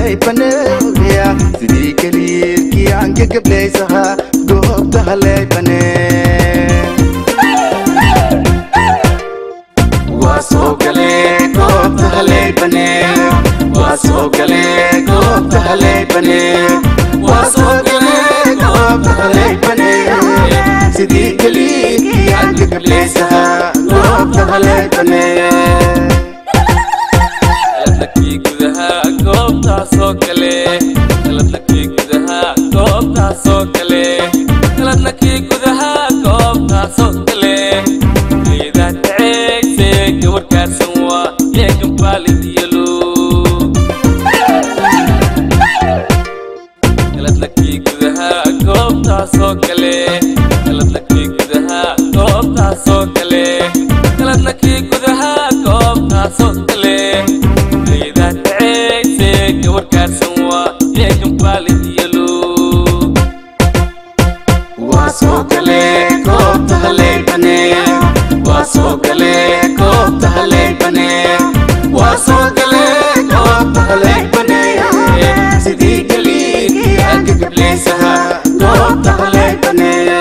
halay baneeya sidii kaliirkii aan ka gablaysahaa goobta halay banee waa soo galee goobta halay banee waa soo galee goobta halay banee waa soo galee goobta halay banee sidii kaliirkii aan ka gablaysahaa goobta halay banee soo galee qaladnakii gudaha goobta soo galee qaladnakii gudaha goobta soo galee leedaad taceysay gawarkaarsan waa yeegan baalid yelo qaladnakii gudaha goobta soo galee qaladnakii gudaha goobta soo galee qaladnakii gudaha goobta soo galee leedaad gawarkaarsan waa yeegan baalid yelo waa soo galee goobta halay banee waa soo galee goobta halay banee waa soo galee goobta halay banee sidii kaliirkii aan ka gablaysahaa goobta halay banee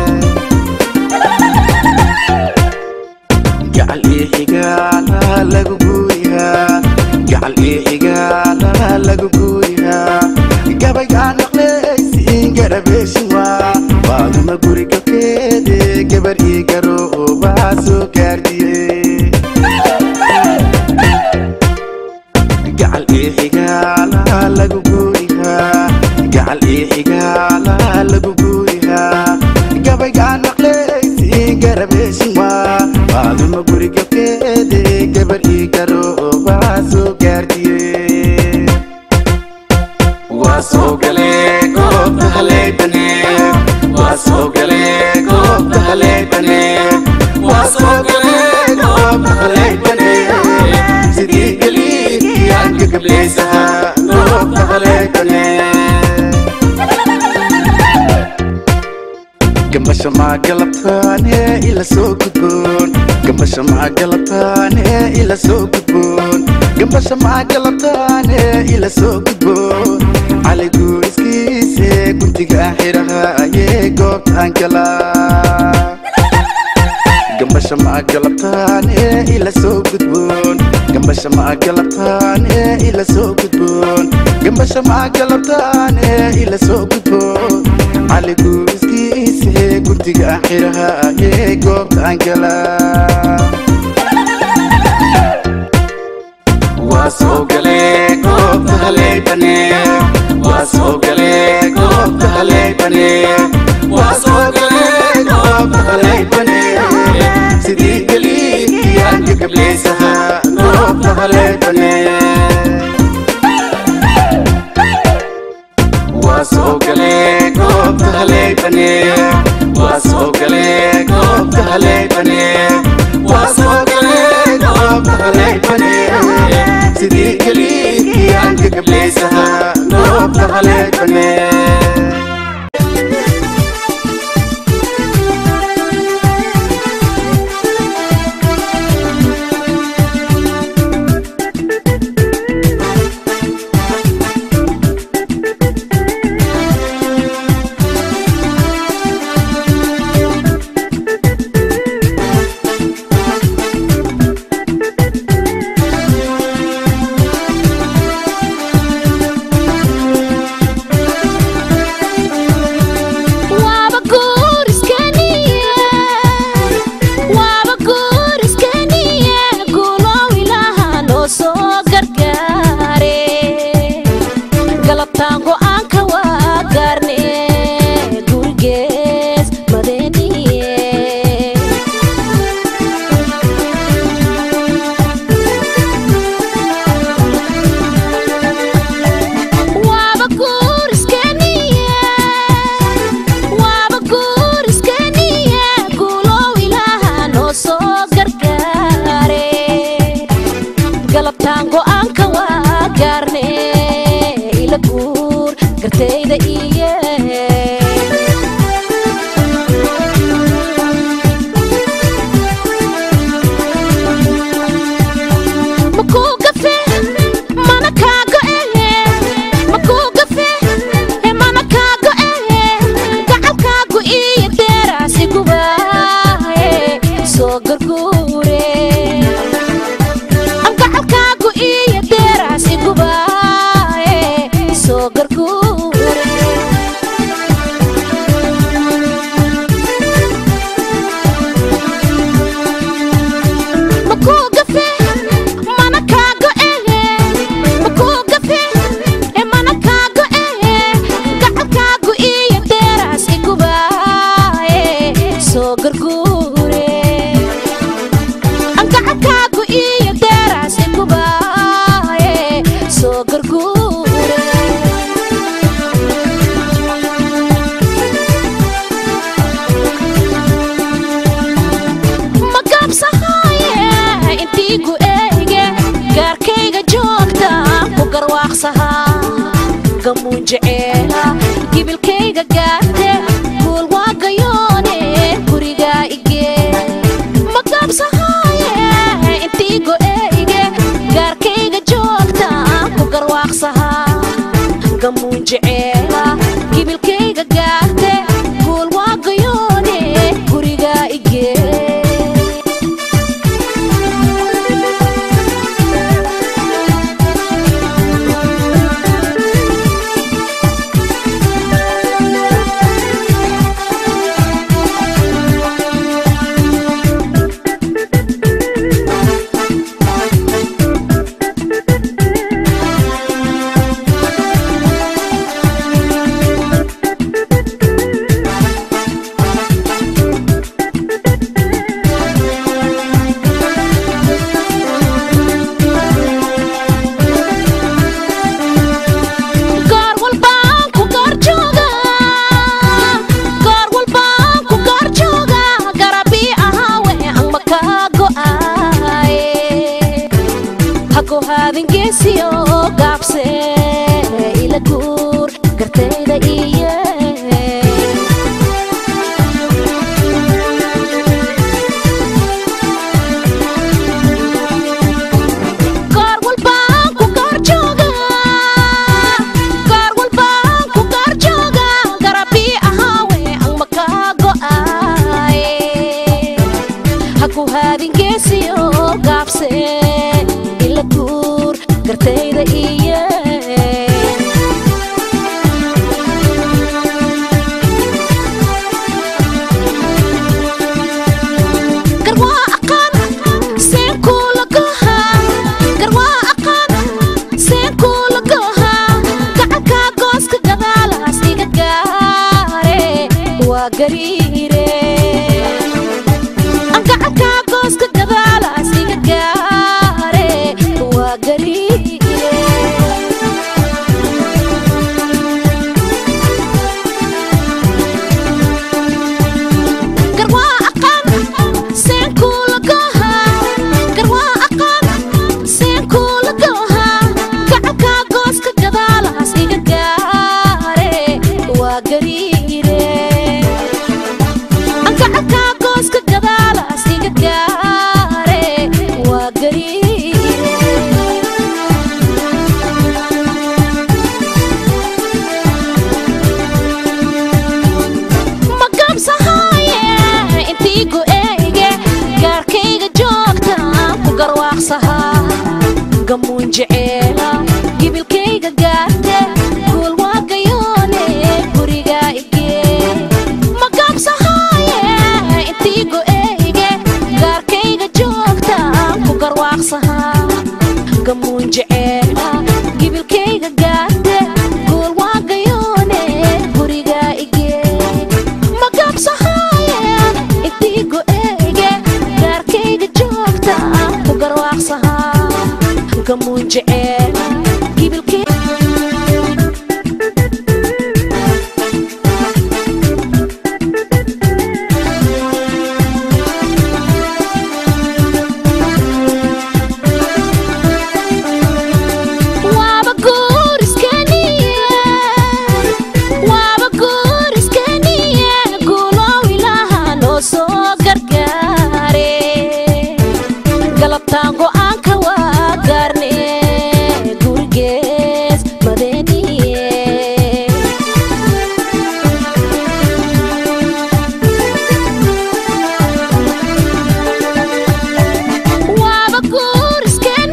gacal ii xigaala lagu guuriyaa gacal ii xigaala lagu guuriyaa gabaygaan maqlaysiin garabeeshin waa waaduma guri galkeede gabar ii garoobaa soo gaardiye gacal ii xigaala lagu guuriyaa gacal ii xigaala lagu guuriyaa gabaygaan maqlaysiin garabeeshin waa waaduma guri galkeede gabar ii garoobaa soo gaardiye waa soo galee goobta halay banee waa soo galee goobta halay banee waa soo galee goobta halay banee sidii kaliirkii aan ka gablaysahaa goobta halay banee gambasha maa galabtaane ila soo gudboon gambasha maa galabtaane ila soo gudboon gambasha maa galabtaane ila soo gudboon cali guuriskiise guntiga xirahayee goobtaan galaa gambasha maa galabtaane ila soo gudboon gambasha maa galabtaane ila soo gudboon gambasha maa galabtaane ila soo gudboon cali guuriskiise guntiga xirahayee goobtaan galaa waa soo galee goobta halay banee waa soo galee goobta halay banee waa soo galee goobta halay banee sidii kaliirkii aan ka gablaysahaa goobta halay banee waa soo galee goobta halay banee waa soo galee goobta halay banee waa soo galee goobta halay banee sidii kaliirkii aan ka gablaysahaa goobta halay banee gamuun jeceela gibilkayga gaarte guul waa gayoone guriga igee ma gaabsahaaye intii go'eyge gaarkayga joogta ku garwaaqsahaa gamuun jeceela gibilkayga gaarte guul waa gayoone guriga igee hadingeesiyo gaabse ila guur gartayda iyo gaar walbaan ku gaar jooga garabii ahaawe ang makago'aaye haku hadingeesiyo gaabse ila guur gartayda iyo garwaa aqaan seen kuula gohaa gacankaa gooska gadaalaas iga gaare waa gariire gacankaa gooska gadaalaas iga gaare waa gariire garwaa aqaan seen kuula gohaa gacankaa gooska gadaalaas iga gaare waa gariire gacankaa gooska gadaalaas iga gaare waa gariire ma gaabsahaaye intii go'eyge gaarkayga joogta ku garwaaqsahaa gamuun jeceela gibilkayga gaarte guul waa gayoone guriga igee ma gaabsahaaye intii go'eyge gaarkayga joogta ku garwaaqsahaa gamuun jeceela gibilkayga gaarte guul waa gayoone guriga igee ma gaabsahaaye intii go'eyge gaarkayga joogta ku garwaaqsahaa gamuun jeceela gibilkayga waaba guur iskaniye guulow ilaaha noo soo gargaare galabtaan go'aanka waa gaarne gurigees madeeniye waaba guur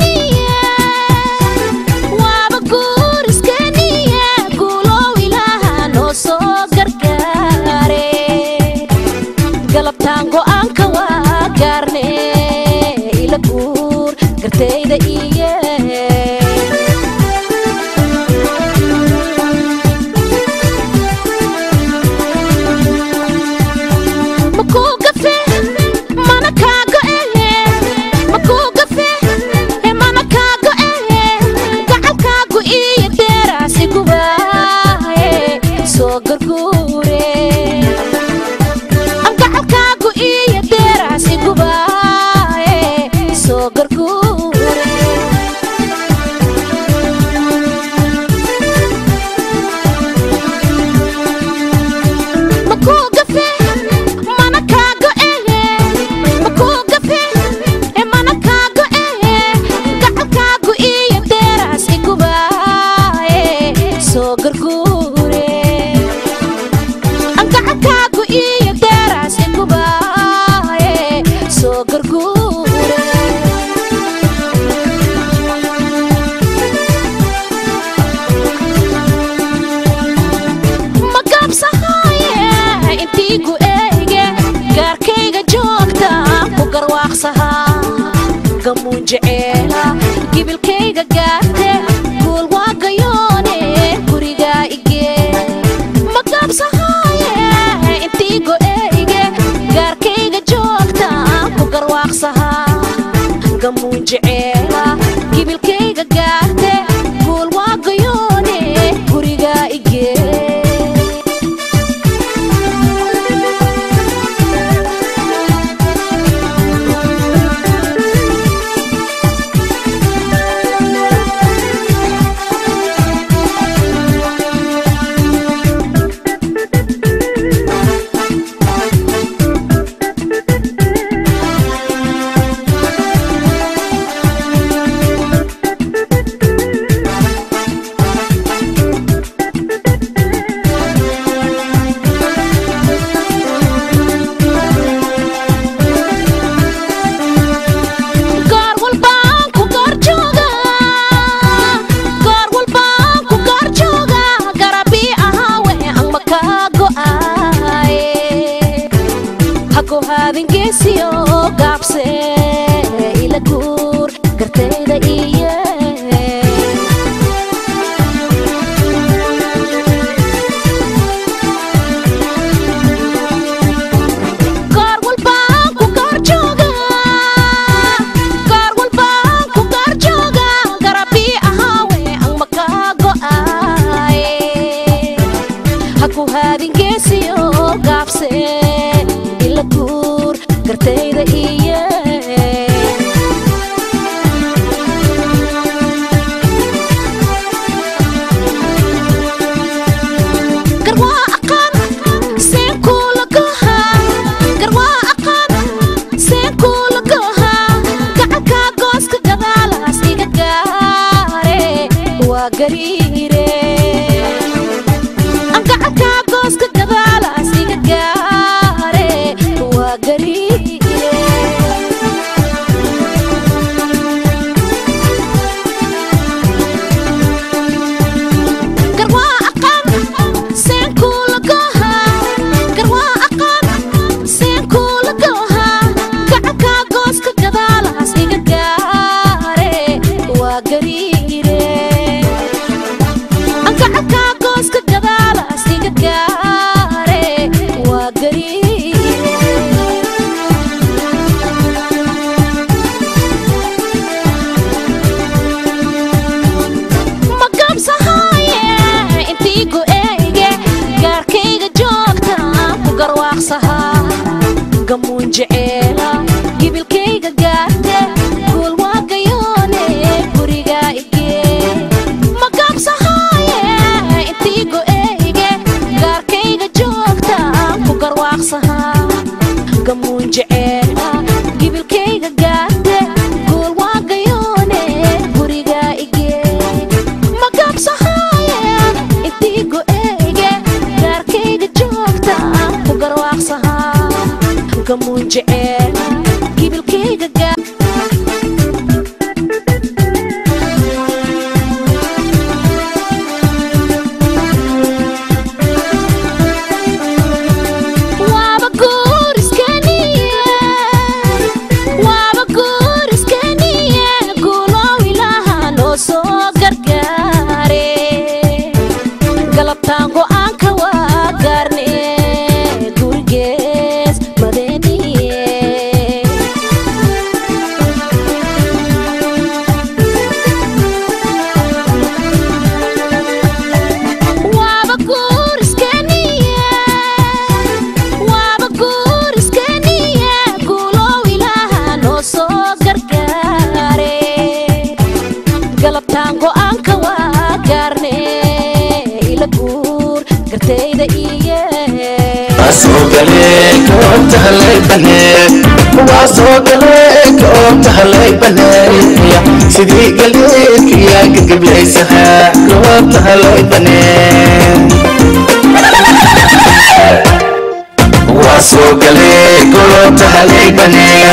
iskaniye guulow ilaaha noo soo gargaare galabtaan go'aanka waa gaarne ila guur gartayda iyo makuu gafe mana kaa go'ehe gacankaagu iyo deeraas igubaaye soo garguure gacankaagu iyo deeraas igubaaye soo garguure gamuun jeceela gibilkayga gaarte guul waa gayoone guriga igee ma gaabsahaaye intii go'eyge gaarkayga joogta ku garwaaqsahaa gamuun jeceela gibilkayga gaarte guul waa gayoone guriga igee hadingeesiyo gaabse ila guur gartayda iye gaar walbaan ku gaar jooga garabii ahaawe ang makaa go'aaye haku hadingeesiyo gaabse ila guur gartayda iye garwaa aqaan seen kuula gohaa gacankaa gooska gadaalaas iga gaare waa gariire gacankaa gooska gadaalaas iga gaare waa gariire garwaa aqaan seen kuula gohaa gacankaa gooska gadaalaas iga gaare waa gariire gacankaa gooska gadaalaas iga gaare waa gariire ma gaabsahaaye intii go'eyge gaarkayga joogta ku garwaaqsahaa gamuun jeceela gibilkayga gaarte guul waa gayoone guriga igee ma gaabsahaaye intii go'eyge gaarkayga joogta ku garwaaqsahaa gamuun jeceela gibilkayga gaarte guul waa gayoone guriga igee ma gaabsahaaye intii go'eyge gaarkayga joogta ku garwaaqsahaa gamuun jeceela gibilkayga gaarte waaba guur iskaniye guulow ilaaha noo soo gargaare galabtaan go'aanka waa gaarne gurigees madeeniye waaba guur iskaniye guulow ilaaha noo soo gargaare galabtaan go'aanka waa gaarne ila guur gartayda iye waasogale goobta halay banee sidii galeedkiyaa gagablaysahaa goobta halay banee waasogale goobta halay banee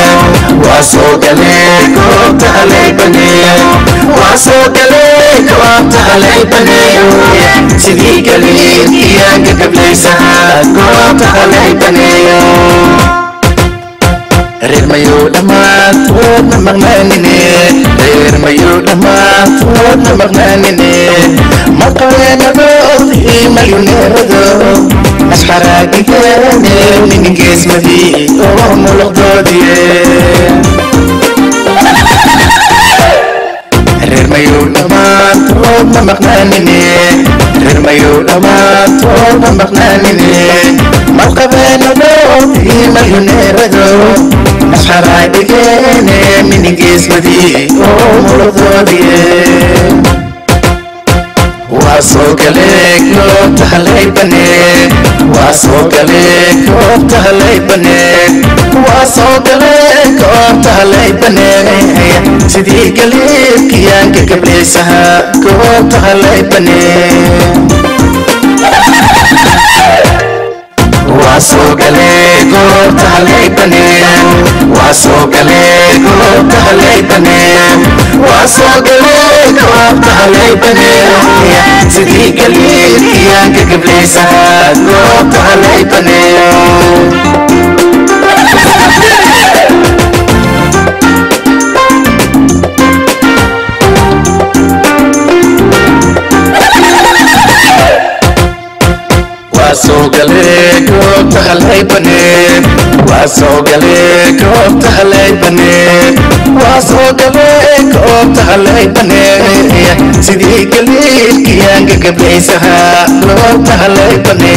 sidii galeedkiyaa gagablaysahaa goobta halay banee reer mayo dhammaantoodna maqnaanine reer mayo dhammaantoodna maqnaanine maqaweenadoodii mayuneerado asxaraagigeene minigeesmadii oo muluqdoodiye reer mayo dhammaantoodna maqnaanine reer mayo dhammaantoodna maqnaanine maqaweenadoodii mayuneerado asxaraagigeene minigeesmadii oo muluqdoodiye wasogale goobta halay bane wasogale goobta halay bane wasogale goobta halay bane sidii galiibkiyaanka gableysaha goobta halay bane wasogale goobta halay bane wasogale goobta halay bane wasogale goobta halay bane sidii galiibkiyaanka gableysaha goobta halay bane wasogale goobta halay bane wasogale goobta halay bane wasogale goobta halay bane sidii galiibkiyaanka gableysaha goobta halay bane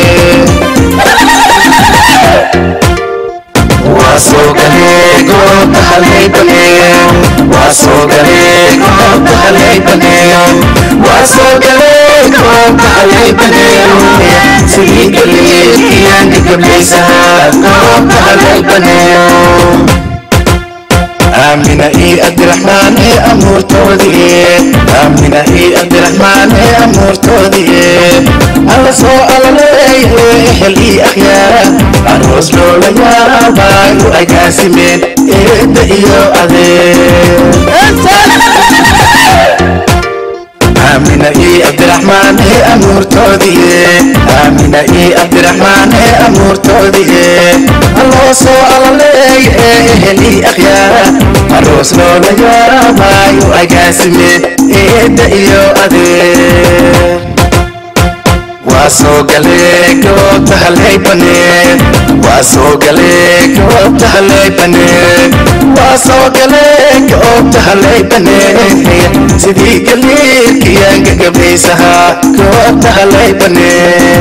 wasogale goobta halay bane wasogale goobta halay bane wasogale goobta halay bane sidii galiibkiyaanka gableysaha goobta halay bane آمنة إيه عبد الرحمن إيه أمور تودي آمنة إيه عبد الرحمن إيه أمور تودي الله سؤال ليه هلي أخيار أروس لولا يا بايو أجاسمين إيه دقيو أذير آمنة إيه عبد الرحمن إيه أمور تودي آمنة إيه عبد الرحمن إيه أمور تودي الله سؤال ليه هلي أخيار أروس لولا يا بايو أجاسمين إيه دقيو أذير wasogale goobta halay bane wasogale goobta halay bane wasogale goobta halay bane sidii galiibkiyaanka gableysaha goobta halay bane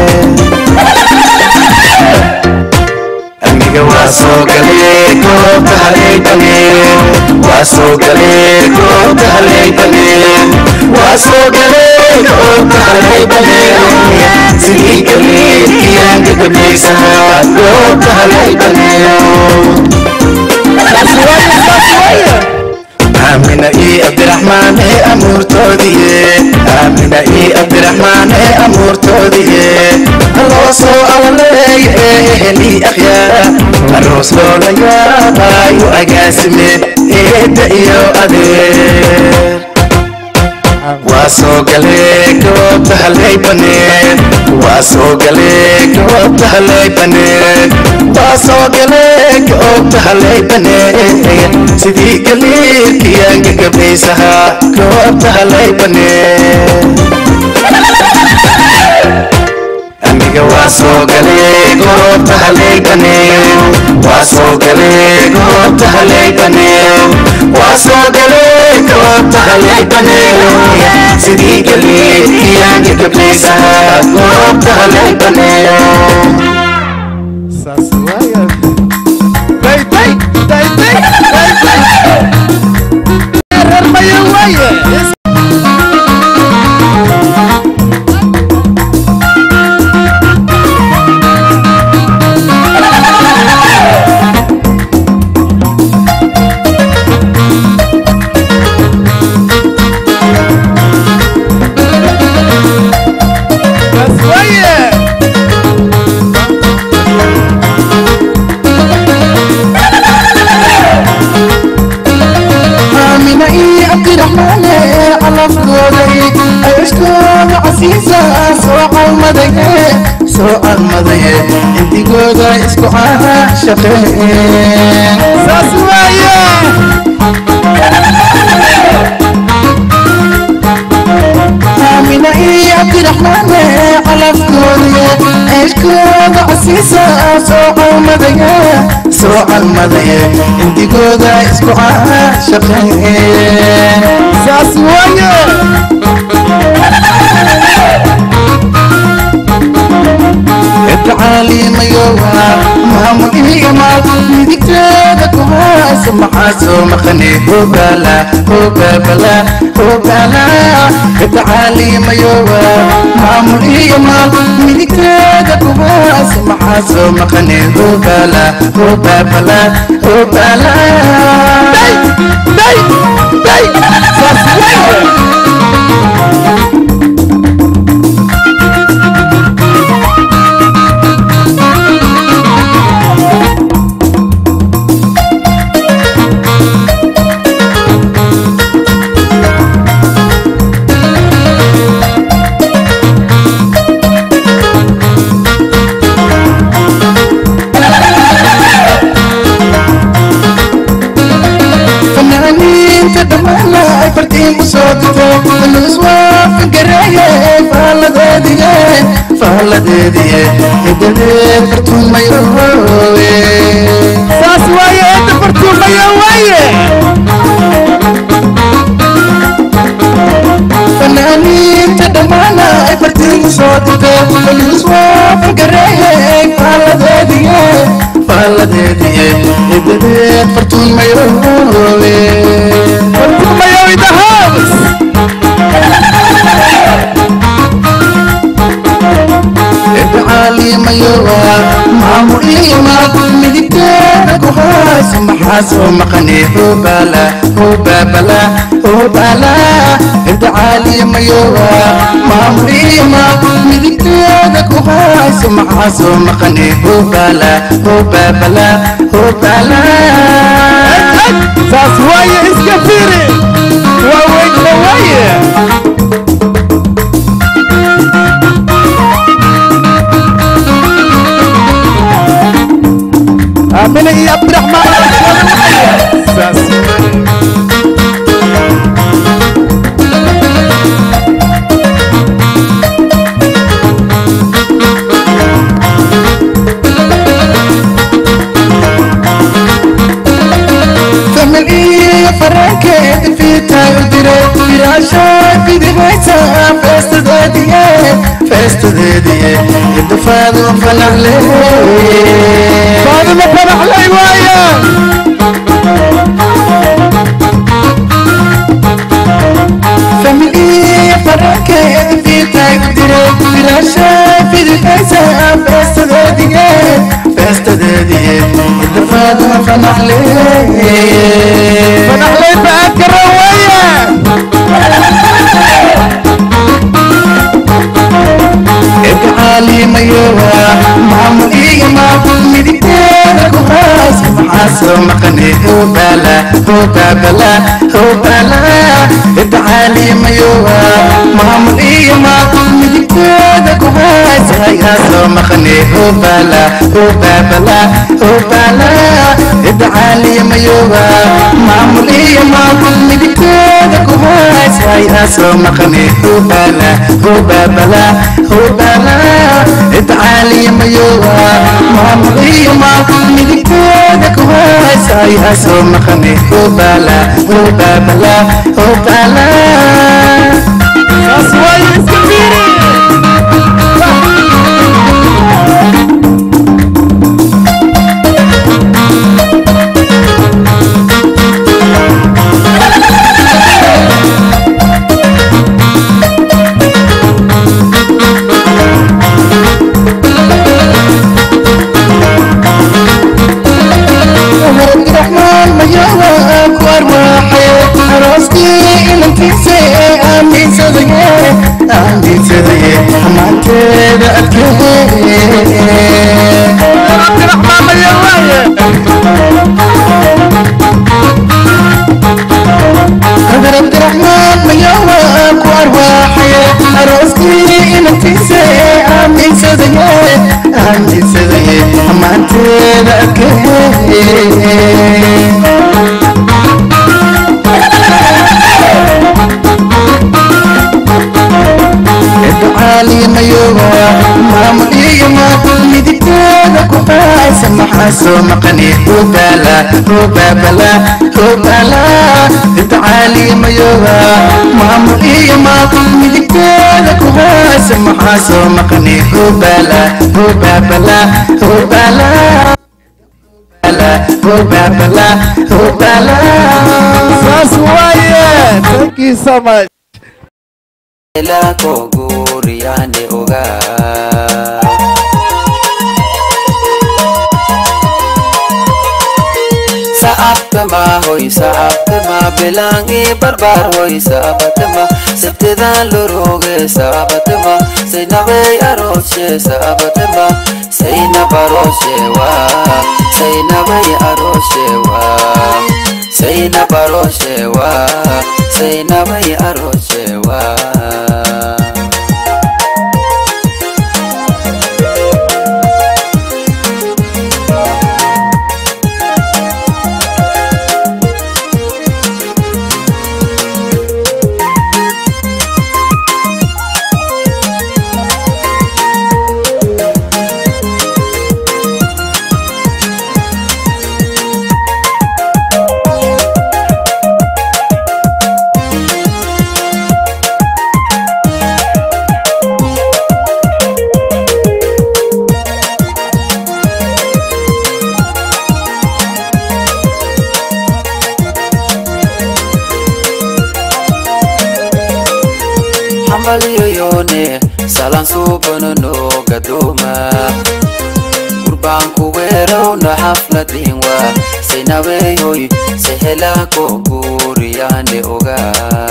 amiga wasogale goobta halay bane wasogale goobta halay bane wasogale goobta halay bane sidii galiibkiyaanka gableysaha goobta halay bane آمنة إيه عبد الرحمن إيه أمور تودي آمنة إيه عبد الرحمن إيه أمور تودي الله سؤال ليه هلي أخيار الروس لولا يا بايو أجاسمين إيه دقيو أذير wasogale goobta halay bane wasogale goobta halay bane wasogale goobta halay bane sidii galiibkiyaanka gableysaha goobta halay bane amiga wasogale goobta halay bane wasogale goobta halay bane wasogale goobta halay bane sidii galiibkiyaanka gableysaha goobta halay bane سوء المضي انتي قوضة اسكو عاشقين ساسوايا آمنة إيه عبد الرحمن على فكوريا عشقوضة عسيسة سوء المضي سوء المضي انتي قوضة اسكو عاشقين ساسوايا تعالي ميوها مهمك يمال يدكتك وهاس محاسو مخني هو بلا تعالي ميوها مهمك يمال يدكتك وهاس محاسو مخني هو بلا داي فهلديدي إدريت فرتون ما يروي ساسوايا إنت فرتون ما يروي فنانين تدمانا فرتين صوتك والنسوة فقرية فهلديدي إدريت فرتون ما يروي فرتون ما يروي دهابس تعالي ميوها معمولي ما مدكتك وحاس محاسو مقني هو بلا تعالي ميوها معمولي ما مدكتك وحاس محاسو مقني هو بلا ساسوايا اسكفيري وويت نوايا آمنة يا عبد الرحمن فمن إيه فرنكت في تايوديري فراشة في دميتا فاستدادية الدفاض وفنح لي فاضل وفنح لي وايا فمن إيه فرنكت في تايوديري فراشة في دميتا فاستدادية الدفاض وفنح لي فأكر وايا تعالي ميوها معمولي ما مدكتك وهاس محاسو مقني هو بلا تعالي ميوها معمولي ما مدكتك وهاس محاسو مقني هو بلا تعالي ميوها معمولي ما مدكتك وهاس محاسو مقني هو بلا تعالي ميوها معمولي ما مدكتك وهاس محاسو مقني هو بلا ساسواي اسكبيري عالي ميوبا مامولي ما مديتانا كوباي سمحا سومقني هوبالا هوبابلا هوبالا عالي ميوبا مامولي ما مديتانا كوباي سمحا سومقني هوبالا هوبابلا هوبالا هوبابلا هوبالا Saswaye, thank you so much. La koguriane oga saabtama hoy saabtama belangi barbar hoy saabtama septeda loroge saabtama seinabe aroshe saabtama seina baroshe wa seinabe aroshe wa seina baroshe wa seinabe aroshe wa Yone salan subano no gadoma urban kuwero na hafladin wa seinawe hoy sehela ko guriyane oga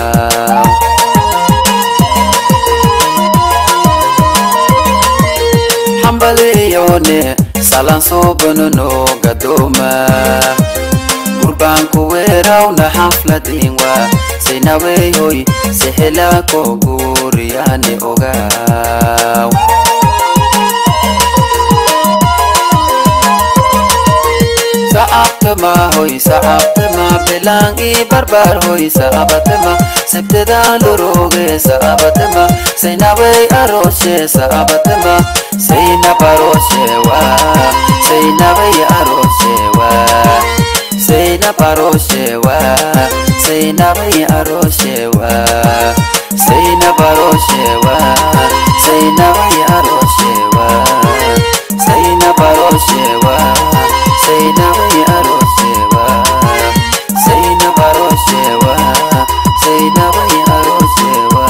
hambali yone salan subano no gadoma urban kuwero na hafladin wa seinawe hoy sehela ko guriyane oga saabtama hoy saabtama belangi barbar hoy saabtama septeda loroge saabtama seinawe aroshe saabtama seina baroshe wa seinawe aroshe wa seina baroshe wa seinawe aroshe wa seina baroshe wa seinawe aroshe wa seina baroshe wa seinawe aroshe wa seina baroshe wa seinawe aroshe wa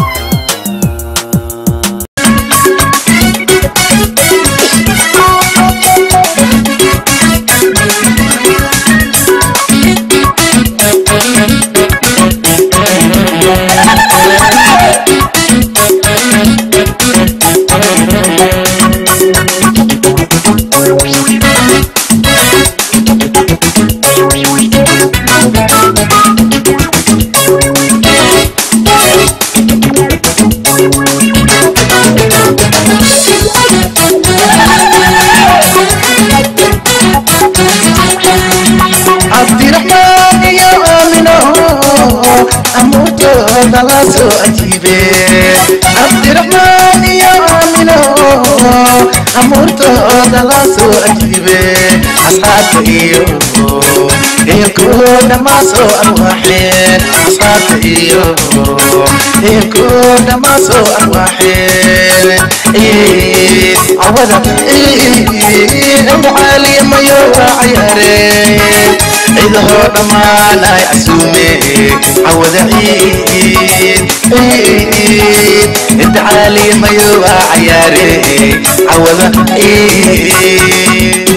دلاسو أجيبه عبد الرحمن يا عمينو أمورتو دلاسو أجيبه أصحاب إيو يكون ماسو أرواحين أصحاب إيو يكون ماسو أرواحين عوضا معالي ما يوعى عيارين إذا هو ما لا يعسومي عوض عيد انت عالي ما يوعى عياري عوض عيد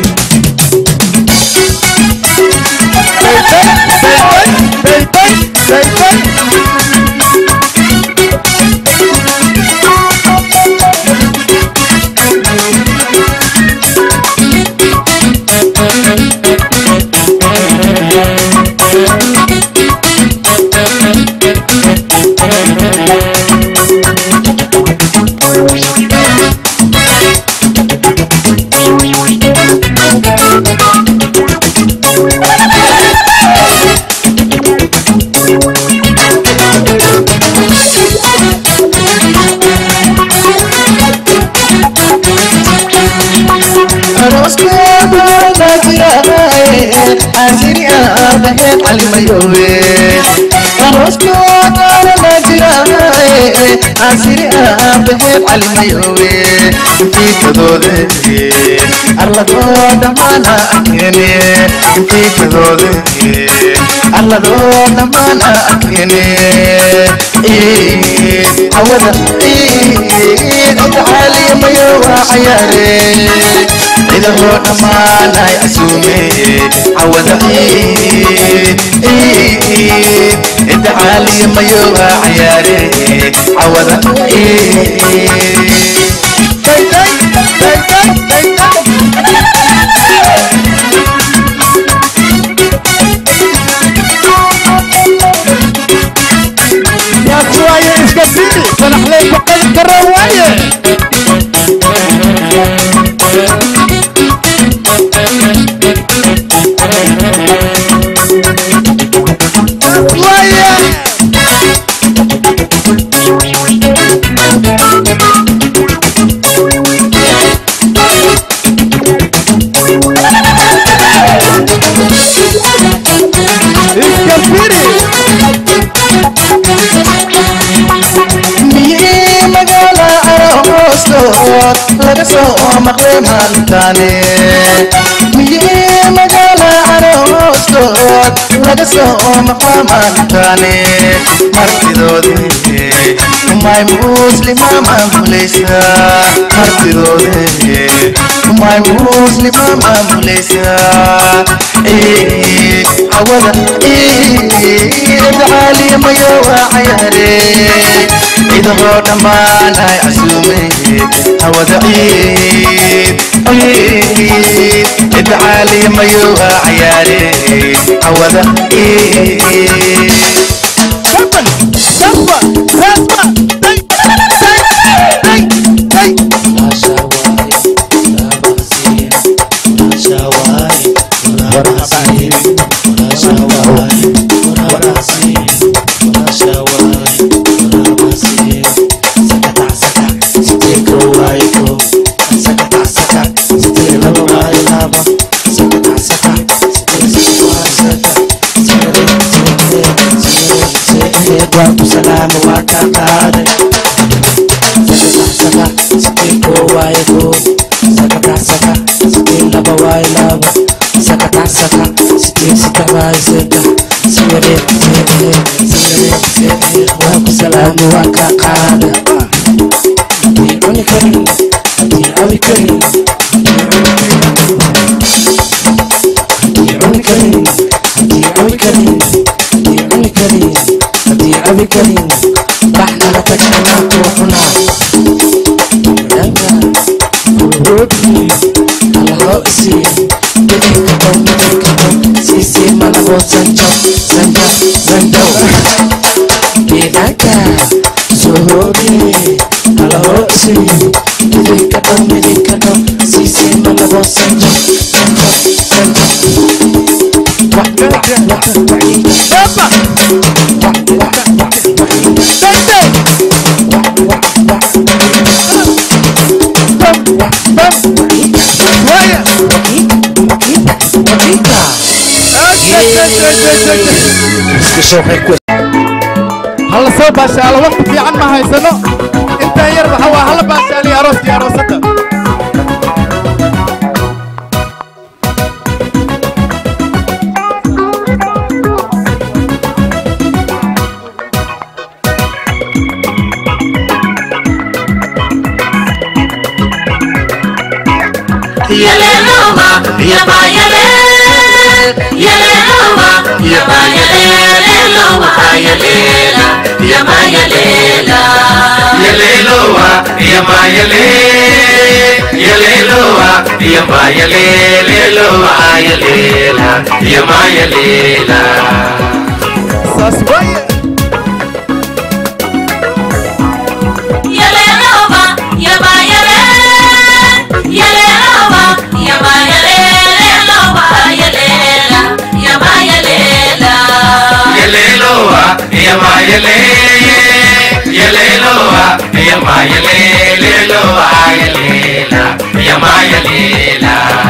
إذا هو ما لا يعزومي عوض إذا عالي ما يوها عياري عوض يا شوية اسكتيني صلح لي بقيت كرواية laga soo maqlay maalintani miyee magaala aroostood laga soo maqlay maalintani martidoodii umay muslima maamulaysa martidoodii umay muslima maamulaysa عوضة إذا عالي ما يوعى عياري إذا غورنا ما لا يعزومي عوضة إذا عالي ما يوعى عياري عوضة سبا سبا سبا لا شواي لا بغزين لا شواي لا بغزين سلام وكاكادي سكا سكيكو وايكو سكا سكا سكيلا بواي لابا سكا سكا سكي سكا باي سكا سيري سيري سيري سيري واكو سلام وكاكادي أني كريم أني أبي كريم أني كريم أني أبي كريم أني كريم أبي كريم بحنا لتجمعنا كوحنا لنجا ورودي على رأسي بديك قوم بديك قوم سيسي ملابو سنجو سنجو سنجو بديك زهودي على رأسي بديك قوم بديك قوم سيسي ملابو سنجو سنجو سنجو هلا سو باشا على وقت في عن ما هيسنو انت يربح هو هلا باشا لي عروستي عروستك Yeleloma, yaba yelel, yeleloma, yaba yeleloma, yelela, yaba yelela, Yeleloma, yaba yelel, yeleloma, yaba yeleloma, yelela, yaba yelela. Saswaya yeleloma, yaba yelel, yeleloma, yaba yeleloma, yelela, yaba yelela, Yeleloma, yaba yelel, yeleloma, yaba yeleloma, yelela, yaba yelela.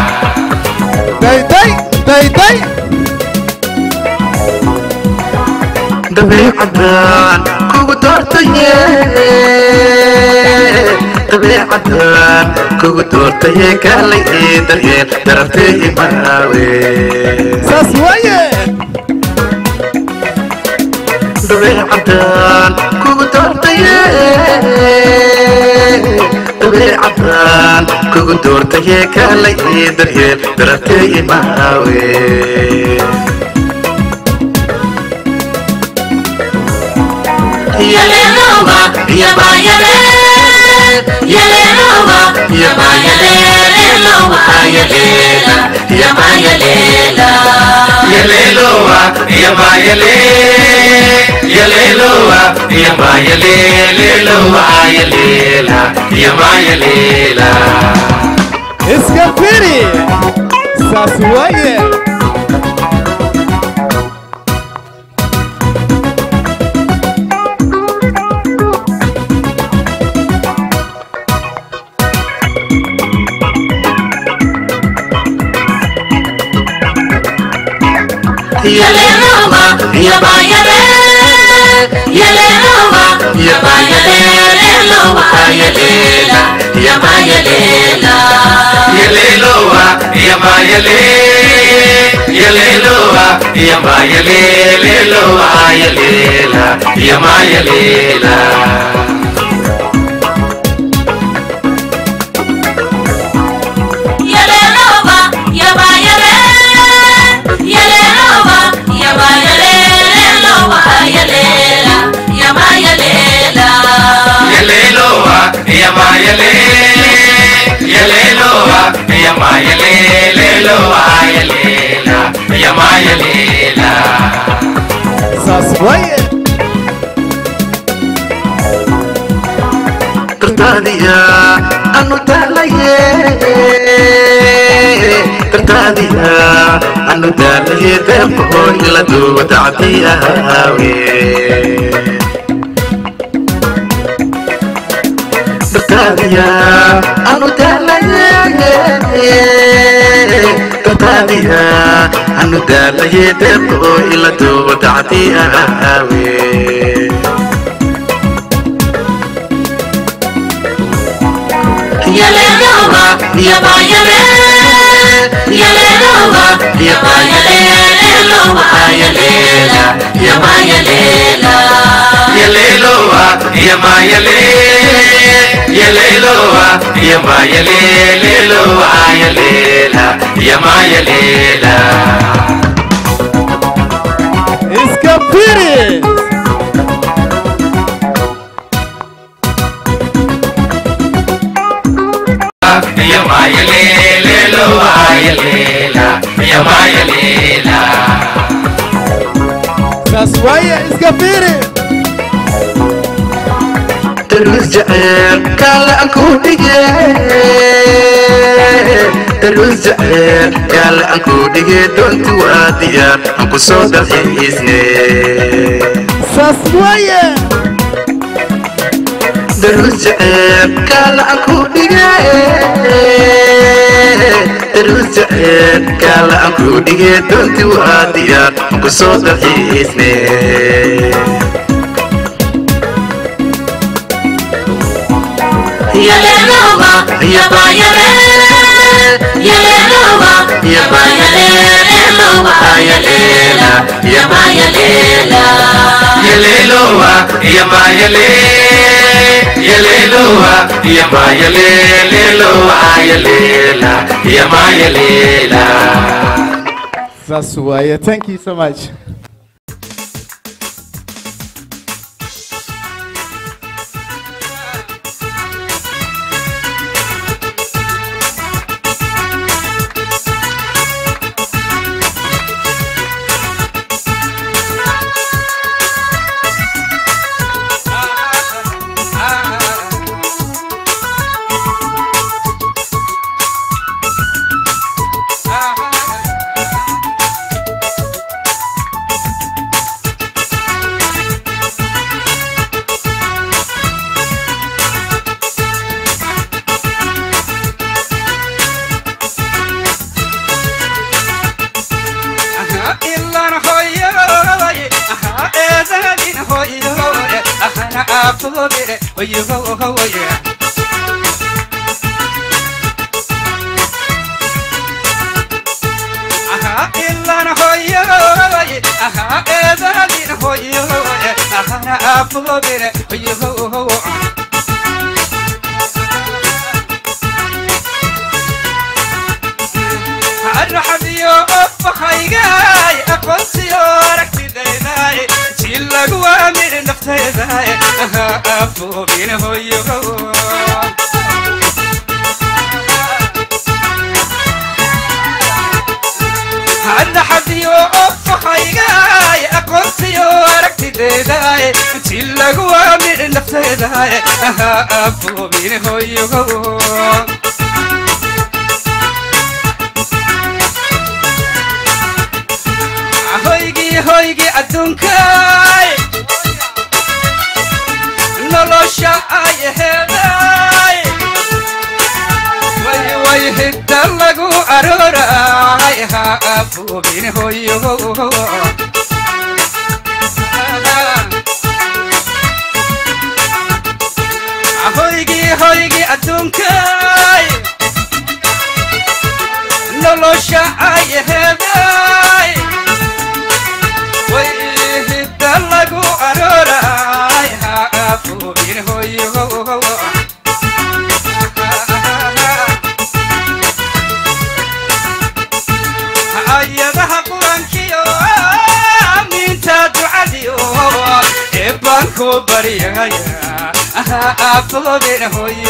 طبيعتان كوكو تورتيه طبيعتان كوكو تورتيه كالي دريل درتي ماوي ساسوية طبيعتان كوكو تورتيه طبيعتان كوكو تورتيه كالي دريل درتي ماوي يا ليلوبا يا با يا ليل يا ليلوبا يا با يا ليل ليلوبا يا ليلا يا با يا ليلا يا ليلوبا يا با يا ليل يا ليلوبا يا با يا ليل ليلوبا يا ليلا يا با يا ليلا اسكافيري ساسوية يا ليلوبا يا با يا ليل يا ليلوبا يا با يا ليل ليلوبا يا ليلا يا با يا ليلا يا ليلوبا يا با يا ليل يا ليلوبا يا با يا ليل ليلوبا يا ليلا يا ما يا ليلا يا ليلوبا يا با يا ليل يا ليلوبا يا با يا ليل ليلوبا يا ليلا يا با يا ليلا يا ليلوبا يا با يا ليل يا ليلوبا يا با يا ليل ليلوبا يا ليلا يا ما يا ليلا ساسوية ترتاديا أنو تاليه ترتاديا أنو تاليه تبقو إلا دو تعطيها ترتاديا أنو تاليه ترتاديا أنو تاليه تبقو إلا دو تعطيها يا ليلوبا يا با يا ليل يا ليلوبا يا با يا ليل ليلوبا يا ليلا يا با يا ليلا يا ليلوبا يا ما يا ليل يا ليلوبا يا ما يا ليل ليلوبا يا ليلا يا ما يا ليلا اسكافيري يا ما يا ليل ليلوبا يا ليلا يا ما يا ليلا ساسوية اسكافيري ترجع كلا أكودية ترجع كلا أكودية دون توادية أنكو صودا إيزني ساسوية ترجع كلا أكودية ترجع كلا أكودية دون توادية أنكو صودا إيزني يا ليلوبا يا با يا ليل يا ليلوبا يا با يا ليل ليلوبا يا ليلا يا با يا ليلا يا ليلوبا يا ما يا ليل يا ليلوبا يا ما يا ليل ليلوبا يا ليلا يا ما يا ليلا ساسوية thank you so much أفضل ويهوي أها إلا نهوي أها إذا نهوي أها أفضل ويهوي الرحب يوقف خيجاي أقول سيارك بداي تيلا جوا من نفتي داي أفو بين هوي الرحب يوقف خيجاي أقول سيارك بداي تيلا جوا من نفتي داي أفو بين هوي هويجي أدونكاي نلوشا أي هداي وي هدلقو أروراي ها أبو بين هويجي أدونكاي نلوشا أي هداي ويهدلقو أروراي ها أفو بين هوي أيضها قرانكيو من تدعديو إبانكو بريغايا أفو بين هوي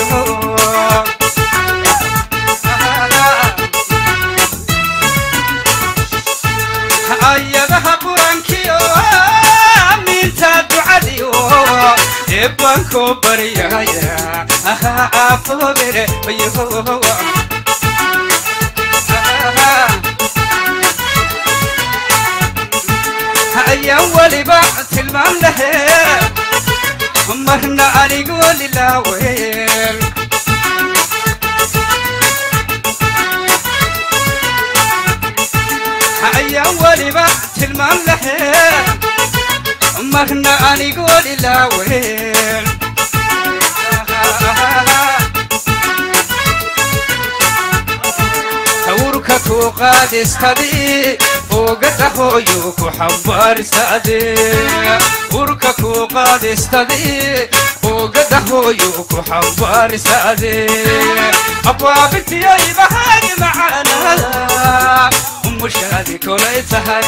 أيضها قرانكيو من تدعديو إبانكو بريغايا أفو بين هوي يا ولي بعت المملحة مرنا أني قولي لا ويل يا ولي بعت المملحة مرنا أني قولي لا ويل ورككو قاد استدي وقته يوكو حبار استدي ورككو قاد استدي وقته يوكو حبار استدي أبوا بنتي أي بهاي معانا مش هذه كليتها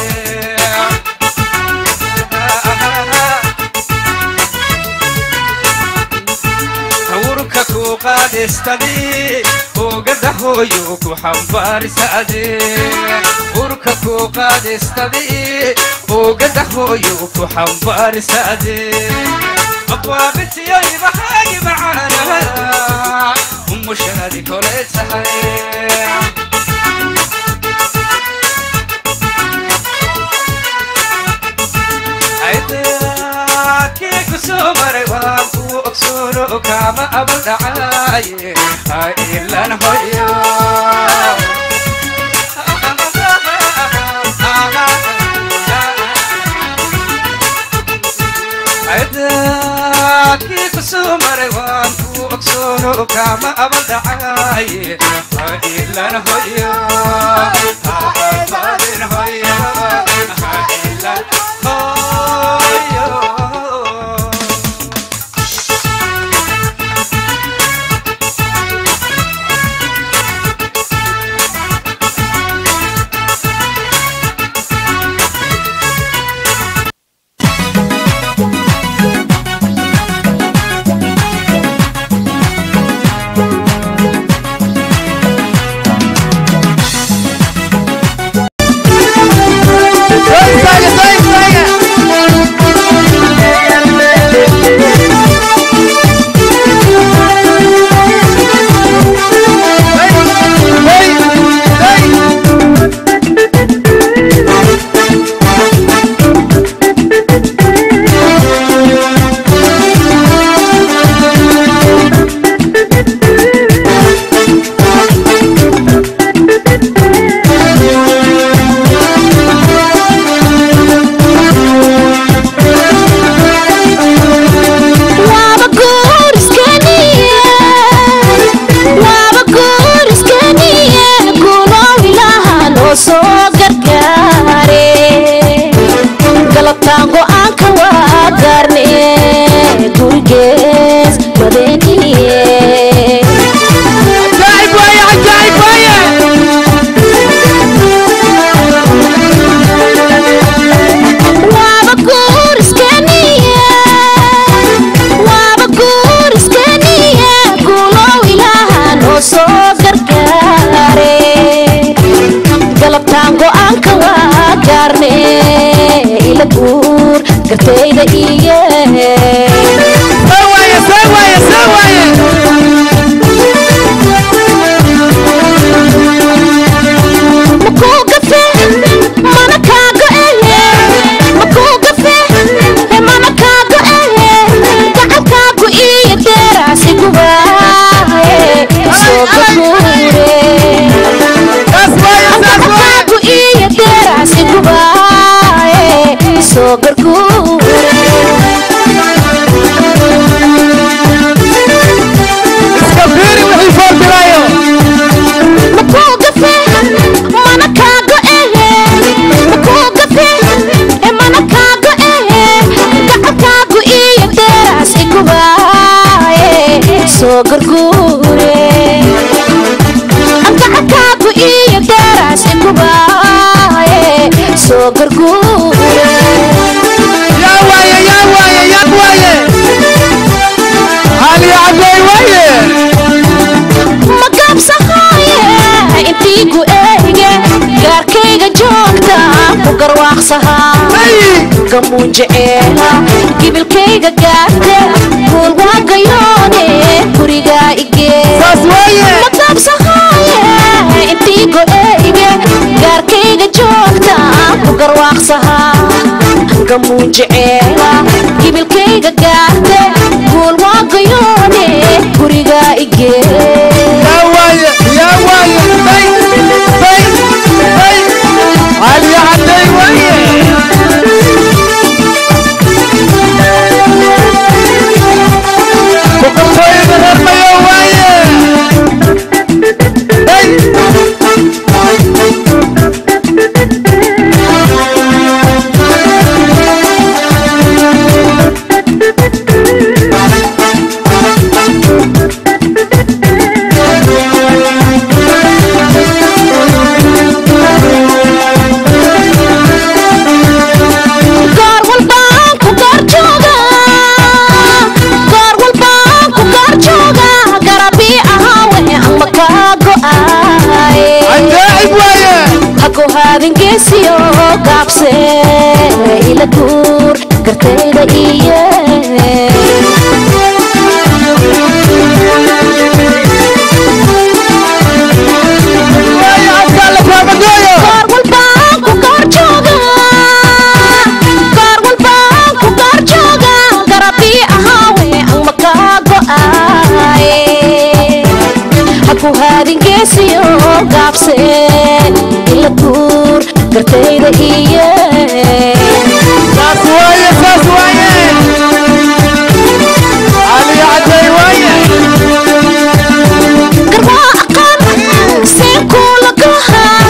ورككو قاد استدي وقده يوكو حبار سادي ورككو قاد استدي وقده يوكو حبار سادي أبوا بنتي يا بهاي معانا مش هذه كليتها كيك سمر وابو أكسر كما أبدا عاي إلا نهيا كيك سمر وابو أكسر كما أبدا عاي إلا نهيا إلا نهيا noo soo gargaare galabtaan go'aanka waa gaarne gurigees madeeniye عجائب وايه عجائب وايه waaba guur iskaniye guulow ilaaha noo soo gargaare galabtaan go'aanka waa gaarne ila guur gartayda iye سوايه سوايه سوايه makuugafe mana kaago'eye mana kaago'eye gacankaagu iyo deeraasi gubaaye soo gaguure gacankaagu iyo deeraasi gubaaye soo garguure اسكفيري وحي فوق برايو makuugafe mana kaago'eye mana kaago'eye gacankaagu iyo deeraasi gubaaye soo garguure gacankaagu iyo deeraasi gubaaye soo garguure يا وايه يا وايه يا وايه هالي عجائب وايه magaabsahaaye intii gu eege gaarkayga joogta ku garwaaqsahaa gamuun jeceela gibilkayga gaarte guul waagayoone gurigaa igee saas waaye magaabsahaaye intii gu eege gaarkayga joogta ku garwaaqsahaa gamuun jeceela gibilkayga gaarte guul waagayoone gurigaa igee يا وايه يا وايه بي بي بي علي عدي وايه وقصوي غير ما يا وايه بي goor walbaan ku gaar jooga garabii ahaawe ama kaa go'aaye عجائب وايه haku haadin geesiyo gaabse ila guur gartayda iye وايه عبد الله فامدويو goor walbaan ku gaar jooga garabii ahaawe ama kaa go'aaye haku haadin geesiyo gaabse ila guur gartayda iye ساس وايه علي عدي وايه garwaa aqaan seen kuula gohaa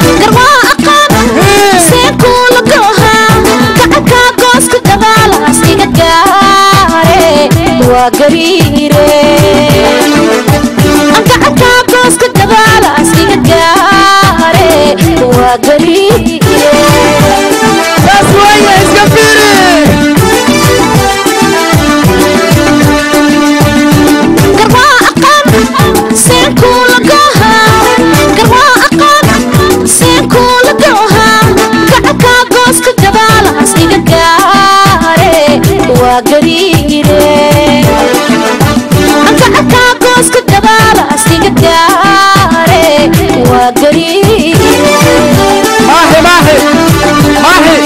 gacankaa gooska gadaalaas iga gaare waa gariire gacankaa gooska gadaalaas iga gaare waa gariire ساس وايه اسكفيري garwaa aqaan seen kuula gohaa gacankaa gooska gadaalaas iga gaare waa gariire gacankaa gooska gadaalaas iga gaare waa gariire ماهي ماهي ماهي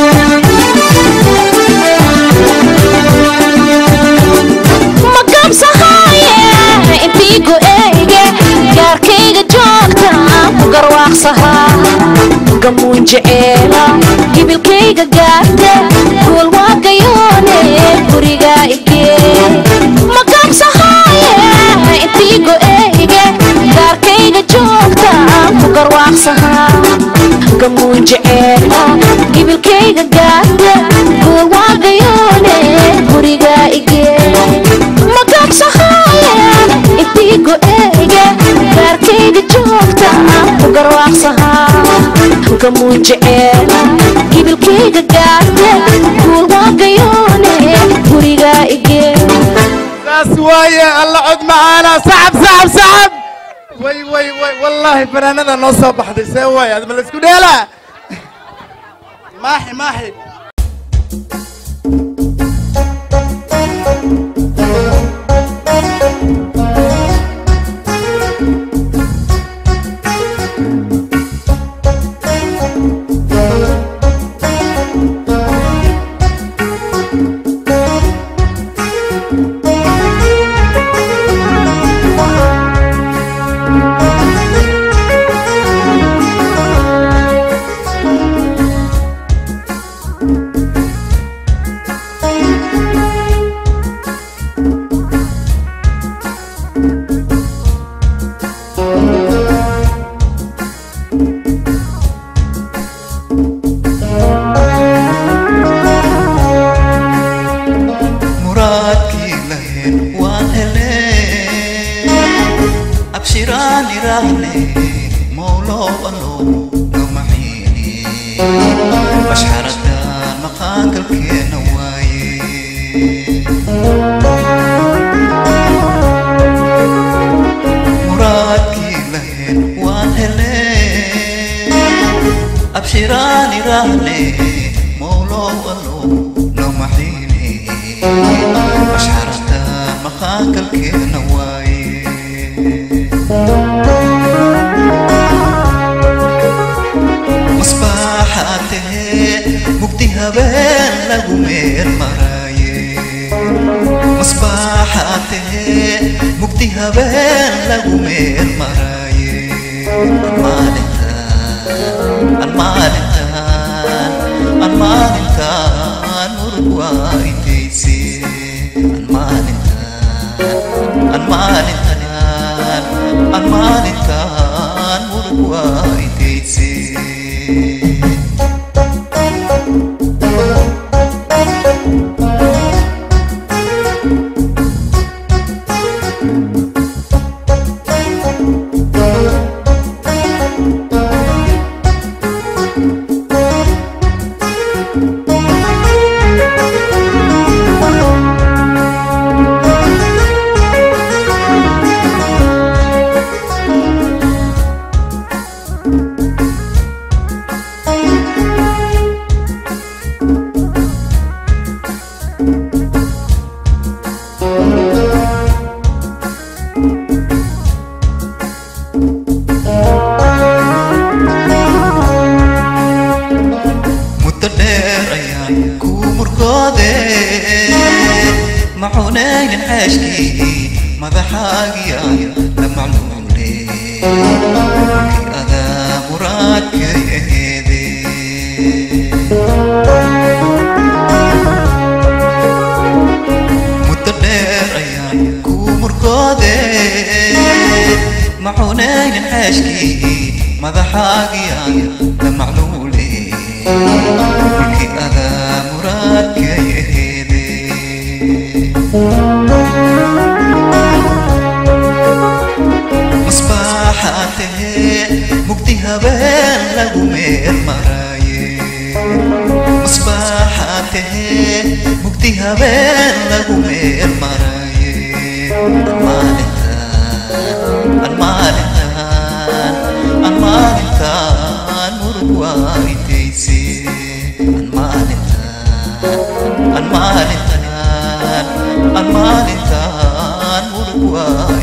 magaabsahaaye intii gu eege gaarkayga joogta ku garwaaqsahaa gamuun jeceela gibilkayga gaarte guul waagayoone gurigaa igee magaabsahaaye intii gu eege gaarkayga joogta ku garwaaqsahaa gamuun jeceela gibilkayga gaadhe gowaagayoone guriga igee magaabsahaayeen intii go'eege gaarkayga joogta garwaaqsahaa gamuun jeceela gibilkayga gaadhe gowaagayoone guriga igee سوايا الله عد معانا صعب صعب صعب وي وي وي والله فناننا نصب بحد سوايا هذا من السكوديلا ماحي ماحي أبشراني رهني مولو ولو لو محيني أشحرتا مخاكل كنواي مصباحاته مقتها بين لقمير مراي مصباحاته مقتها بين لقمير مراي المالكان مرواي تيسي المالكان مرواي تيسي محونين الحشكي ماذا حاجيا لمعلولي هذا مراد يهدي متدير ايام كومر قادي محونين الحشكي ماذا حاجيا لمعلولي هذا مراد يهدي مصباحاته مقتها بين لقمير مراي مصباحاته مقتها بين لقمير مراي المالكان مرواي تيسي المالكان مرواي